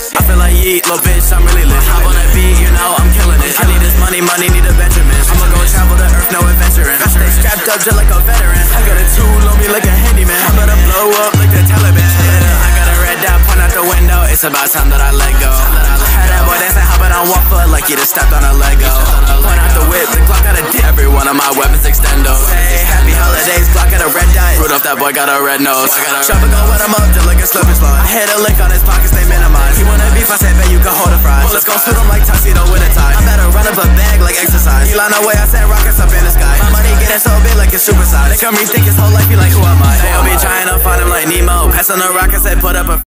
I feel like yeet, little bitch, I'm really lit. Hop on that beat, you know I'm killing it. I need this money, need a Benjamin. I'ma go travel the earth, no adventuring. I stay strapped up just like a veteran. I got a tool on me like a handyman. I'm gonna blow up like the Taliban. I got a red dot, point out the window. It's about time that I let go. Had that boy dancing, hopping on one foot like he just stepped on a Lego. Point out the whip, the Glock got a dip. Every one of my weapons extendo. Say happy holidays, Glock got a red dot. Rudolph, that boy got a red nose. Chopper go with him up just like a slippery slide. I hit a lick on his pockets, they minimize. He wanna beef, I said, bet you can hold a fries. Bullets gon' suit him like tuxedo with a tie. I better run up a bag like exercise. He line away, I send rockets up in the sky. My money getting so big like it's supersized. They come rethink his whole life, he like, who am I? They'll be trying to find him like Nemo. Passing the rockets, they put up a